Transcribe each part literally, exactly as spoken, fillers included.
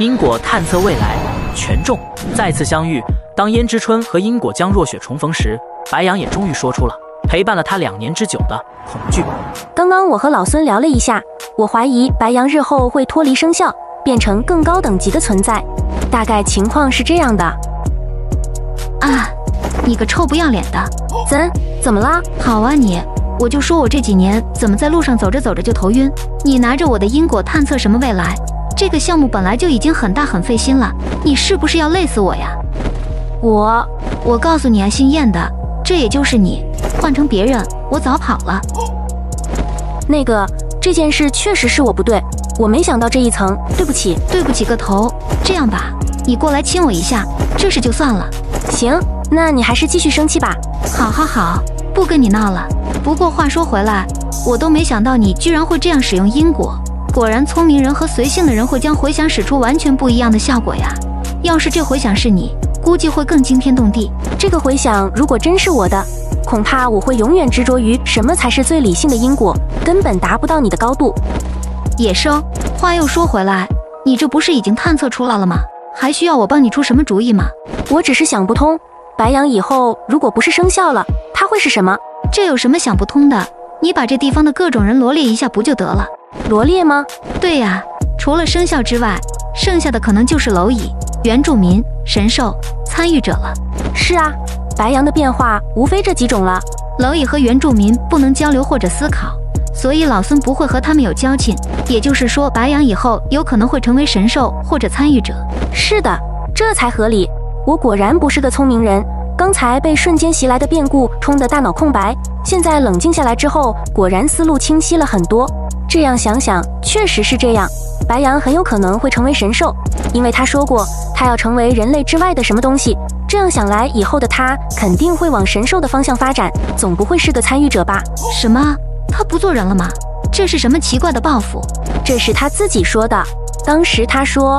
因果探测未来，权重再次相遇。当胭脂春和因果将若雪重逢时，白羊也终于说出了陪伴了他两年之久的恐惧。 刚刚我和老孙聊了一下，我怀疑白羊日后会脱离生肖，变成更高等级的存在。大概情况是这样的。 啊，你个臭不要脸的！ 怎怎么啦？ 好啊你，我就说我这几年怎么在路上走着走着就头晕。你拿着我的因果探测什么未来？这个项目本来就已经很大很费心了，你是不是要累死我呀？ 我我告诉你啊，姓燕的，这也就是你，换成别人，我早跑了。 那个，这件事确实是我不对，我没想到这一层，对不起。 对不起个头！这样吧，你过来亲我一下，这事就算了。 行，那你还是继续生气吧。 好好好，不跟你闹了。不过话说回来，我都没想到你居然会这样使用因果，果然聪明人和随性的人会将回响使出完全不一样的效果呀。要是这回响是你，估计会更惊天动地。 这个回响如果真是我的，恐怕我会永远执着于什么才是最理性的因果，根本达不到你的高度。 野生，话又说回来，你这不是已经探测出来了吗？还需要我帮你出什么主意吗？ 我只是想不通，白羊以后如果不是生肖了，它会是什么？ 这有什么想不通的？你把这地方的各种人罗列一下不就得了？ 罗列吗？ 对呀，除了生肖之外，剩下的可能就是蝼蚁、原住民、神兽、参与者了。 是啊，白羊的变化无非这几种了。 蝼蚁和原住民不能交流或者思考，所以老孙不会和他们有交情。也就是说，白羊以后有可能会成为神兽或者参与者。 是的，这才合理。我果然不是个聪明人，刚才被瞬间袭来的变故冲得大脑空白，现在冷静下来之后，果然思路清晰了很多。这样想想，确实是这样。白羊很有可能会成为神兽，因为他说过他要成为人类之外的什么东西。这样想来，以后的他肯定会往神兽的方向发展，总不会是个参与者吧？ 什么？他不做人了吗？这是什么奇怪的报复？ 这是他自己说的。当时他说，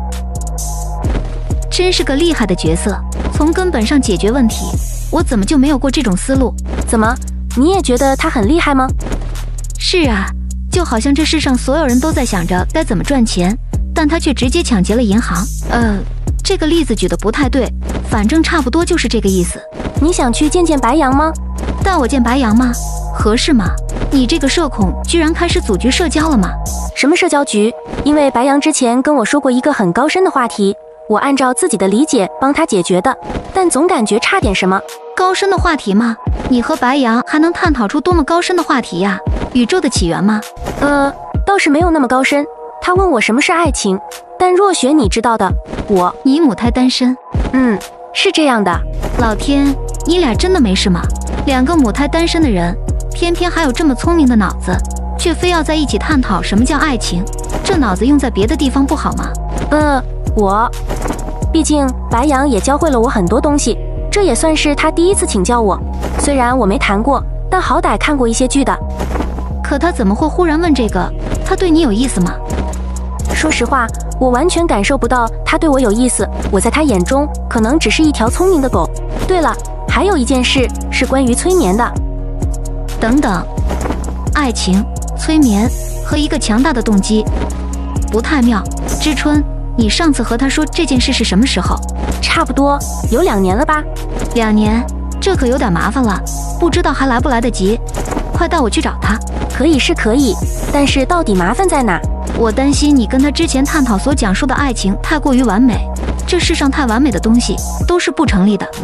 真是个厉害的角色，从根本上解决问题。我怎么就没有过这种思路？ 怎么，你也觉得他很厉害吗？ 是啊，就好像这世上所有人都在想着该怎么赚钱，但他却直接抢劫了银行。呃，这个例子举得不太对，反正差不多就是这个意思。 你想去见见白羊吗？ 带我见白羊吗？合适吗？你这个社恐居然开始组局社交了吗？ 什么社交局？因为白羊之前跟我说过一个很高深的话题，我按照自己的理解帮他解决的，但总感觉差点什么。 高深的话题吗？你和白羊还能探讨出多么高深的话题呀？宇宙的起源吗？ 呃，倒是没有那么高深。他问我什么是爱情，但若雪你知道的，我你母胎单身。 嗯，是这样的。 老天，你俩真的没事吗？两个母胎单身的人，偏偏还有这么聪明的脑子，却非要在一起探讨什么叫爱情，这脑子用在别的地方不好吗？ 呃，我，毕竟白羊也教会了我很多东西，这也算是他第一次请教我。虽然我没谈过，但好歹看过一些剧的。 可他怎么会忽然问这个？他对你有意思吗？ 说实话，我完全感受不到他对我有意思，我在他眼中可能只是一条聪明的狗。对了，还有一件事是关于催眠的。 等等，爱情、催眠和一个强大的动机，不太妙。知春，你上次和他说这件事是什么时候？ 差不多有两年了吧？ 两年，这可有点麻烦了，不知道还来不来得及。快带我去找他。 可以是可以，但是到底麻烦在哪？ 我担心你跟他之前探讨所讲述的爱情太过于完美，这世上太完美的东西都是不成立的。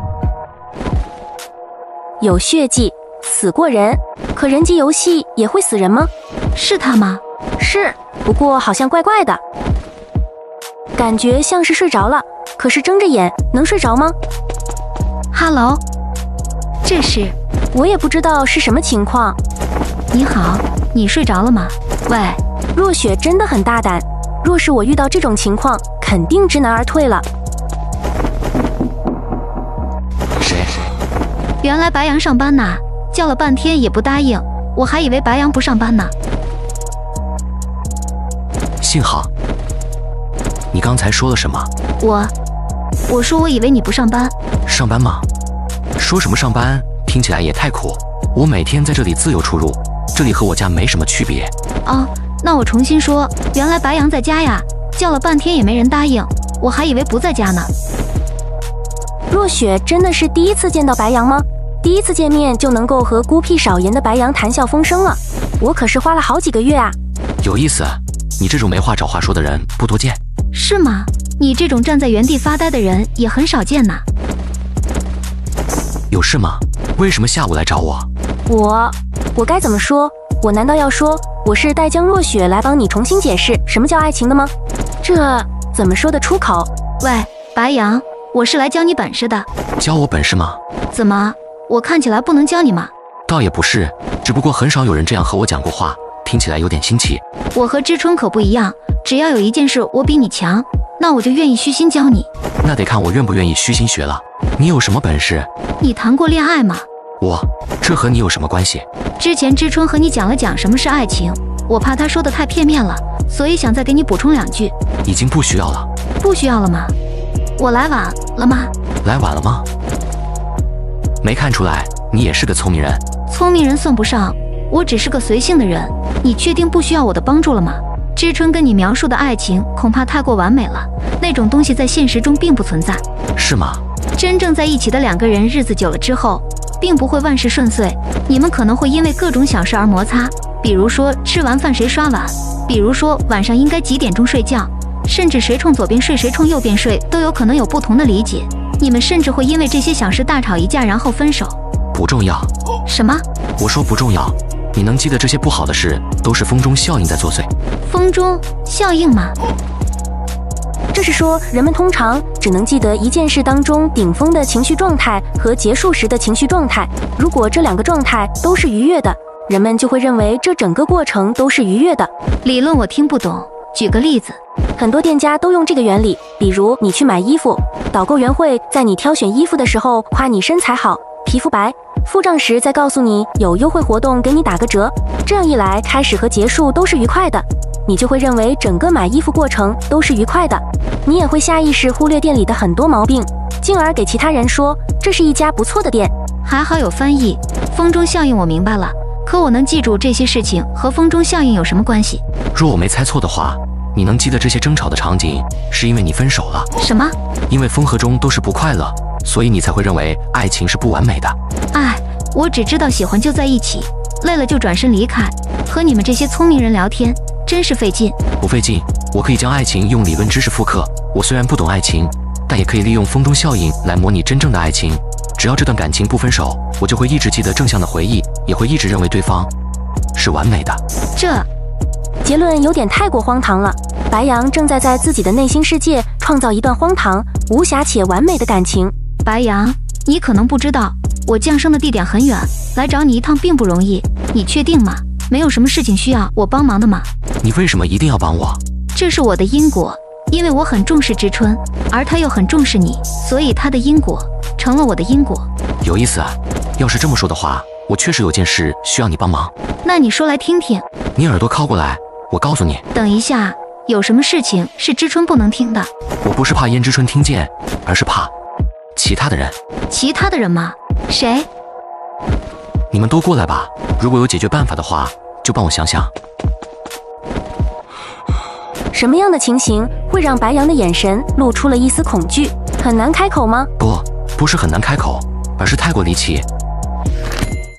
有血迹，死过人，可人机游戏也会死人吗？ 是他吗？ 是，不过好像怪怪的，感觉像是睡着了，可是睁着眼能睡着吗？ 哈喽，这是…… 我也不知道是什么情况。 你好，你睡着了吗？喂， 若雪真的很大胆，若是我遇到这种情况，肯定知难而退了。 谁？ 原来白羊上班呢，叫了半天也不答应，我还以为白羊不上班呢。 幸好。你刚才说了什么？ 我，我说我以为你不上班。 上班吗？说什么上班？听起来也太苦。我每天在这里自由出入，这里和我家没什么区别。 哦，那我重新说，原来白羊在家呀， 叫了半天也没人答应，我还以为不在家呢。 若雪真的是第一次见到白羊吗？第一次见面就能够和孤僻少言的白羊谈笑风生了，我可是花了好几个月啊。 有意思，你这种没话找话说的人不多见。 是吗？你这种站在原地发呆的人也很少见呐。 有事吗？为什么下午来找我？ 我我该怎么说？我难道要说我是带江若雪来帮你重新解释什么叫爱情的吗？这怎么说得出口？ 喂，白羊，我是来教你本事的。 教我本事吗？ 怎么，我看起来不能教你吗？ 倒也不是，只不过很少有人这样和我讲过话，听起来有点新奇。 我和知春可不一样，只要有一件事我比你强，那我就愿意虚心教你。 那得看我愿不愿意虚心学了。你有什么本事？ 你谈过恋爱吗？ 我，这和你有什么关系？ 之前知春和你讲了讲什么是爱情，我怕他说的太片面了，所以想再给你补充两句。 已经不需要了。 不需要了吗？我来晚了吗？ 来晚了吗？没看出来，你也是个聪明人。 聪明人算不上，我只是个随性的人。你确定不需要我的帮助了吗？知春跟你描述的爱情恐怕太过完美了，那种东西在现实中并不存在。 是吗？ 真正在一起的两个人，日子久了之后，并不会万事顺遂，你们可能会因为各种小事而摩擦，比如说吃完饭谁刷碗，比如说晚上应该几点钟睡觉，甚至谁冲左边睡谁冲右边睡，都有可能有不同的理解。你们甚至会因为这些小事大吵一架，然后分手。 不重要。 什么？ 我说不重要。你能记得这些不好的事，都是风中效应在作祟。 风中效应吗？ 这是说人们通常只能记得一件事当中顶峰的情绪状态和结束时的情绪状态，如果这两个状态都是愉悦的，人们就会认为这整个过程都是愉悦的。 理论我听不懂，举个例子。 很多店家都用这个原理，比如你去买衣服，导购员会在你挑选衣服的时候夸你身材好，皮肤白，付账时再告诉你有优惠活动给你打个折，这样一来开始和结束都是愉快的，你就会认为整个买衣服过程都是愉快的。你也会下意识忽略店里的很多毛病，进而给其他人说这是一家不错的店。 还好有翻译，风中效应我明白了，可我能记住这些事情和风中效应有什么关系？ 若我没猜错的话，你能记得这些争吵的场景，是因为你分手了。 什么？ 因为风和中都是不快乐，所以你才会认为爱情是不完美的。 哎，我只知道喜欢就在一起，累了就转身离开。和你们这些聪明人聊天真是费劲。 不费劲，我可以将爱情用理论知识复刻。我虽然不懂爱情，但也可以利用风中效应来模拟真正的爱情。只要这段感情不分手，我就会一直记得正向的回忆，也会一直认为对方是完美的。 这结论有点太过荒唐了。白羊正在在自己的内心世界创造一段荒唐、无瑕且完美的感情。 白羊，你可能不知道，我降生的地点很远，来找你一趟并不容易。你确定吗？没有什么事情需要我帮忙的吗？ 你为什么一定要帮我？ 这是我的因果，因为我很重视知春，而他又很重视你，所以他的因果成了我的因果。 有意思啊！要是这么说的话，我确实有件事需要你帮忙。 那你说来听听。 你耳朵靠过来，我告诉你。 等一下，有什么事情是知春不能听的？ 我不是怕燕之春听见，而是怕其他的人。 其他的人吗？谁？ 你们都过来吧，如果有解决办法的话，就帮我想想。 什么样的情形会让白羊的眼神露出了一丝恐惧？很难开口吗？ 不，不是很难开口，而是太过离奇，